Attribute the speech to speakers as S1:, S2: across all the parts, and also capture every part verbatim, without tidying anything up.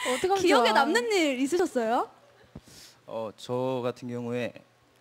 S1: 어떡하면
S2: 기억에
S1: 좋아.
S2: 남는 일 있으셨어요?
S3: 어, 저 같은 경우에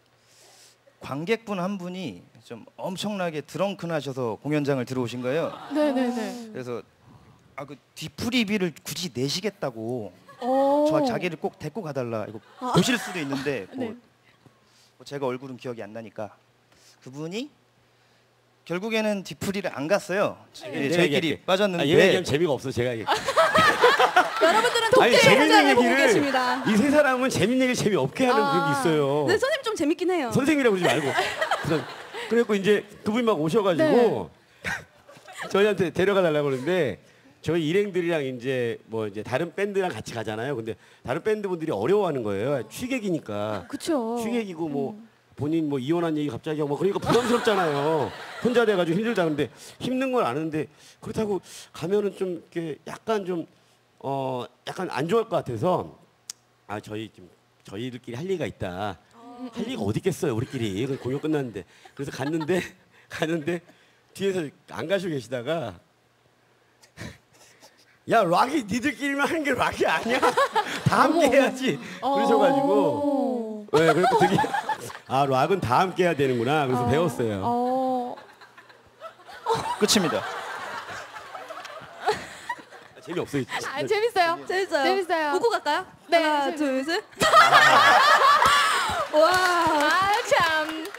S3: 관객분 한 분이 좀 엄청나게 드렁큰하셔서 공연장을 들어오신 거예요.
S1: 네네네.
S3: 그래서 아, 그 뒤풀이비를 굳이 내시겠다고
S1: 오.
S3: 저 자기를 꼭 데리고 가달라. 이거 보실 수도 있는데 뭐,
S1: 네.
S3: 뭐 제가 얼굴은 기억이 안 나니까 그분이 결국에는 뒤풀이를 안 갔어요. 예, 저희끼리 빠졌는데.
S4: 아, 얘 얘기하면 재미가 없어 제가 얘기.
S2: 여러분들은
S4: 아니,
S2: 독재
S4: 재밌는
S2: 현장을 보고
S4: 얘기를
S2: 계십니다.
S4: 이 세 사람은 재밌는 얘기를 재미없게 하는
S2: 아.
S4: 그런 게 있어요.
S2: 근데 선생님 좀 재밌긴 해요.
S4: 선생님이라고 그러지 말고. 그래서 그래갖고 이제 그분이 막 오셔가지고 저희한테 데려가 달라고 그러는데 저희 일행들이랑 이제 뭐 이제 다른 밴드랑 같이 가잖아요. 근데 다른 밴드 분들이 어려워하는 거예요. 취객이니까.
S1: 그쵸.
S4: 취객이고 뭐 본인 뭐 이혼한 얘기 갑자기 하고 막 그러니까 부담스럽잖아요. 혼자 돼가지고 힘들다. 근데 힘든 건 아는데 그렇다고 가면은 좀 이렇게 약간 좀 어 약간 안 좋을 것 같아서 아 저희 좀 저희들끼리 할 얘기가 있다. 할 얘기가 어디 있겠어요 우리끼리 공연 끝났는데. 그래서 갔는데 갔는데 뒤에서 안 가시고 계시다가 야 락이 니들끼리만 하는 게 락이 아니야. 다 함께 해야지. 그러셔가지고 네, 그래서 되게 아 락은 다 함께 해야 되는구나. 그래서
S1: 어.
S4: 배웠어요.
S1: 어.
S3: 끝입니다.
S4: 재미없어요.
S1: 아, 재밌어요.
S2: 재밌어요.
S1: 재밌어요.
S2: 웃고 갈까요?
S1: 네,
S2: 하나,
S1: 재밌-
S2: 둘, 셋. 와.
S1: 아, 참.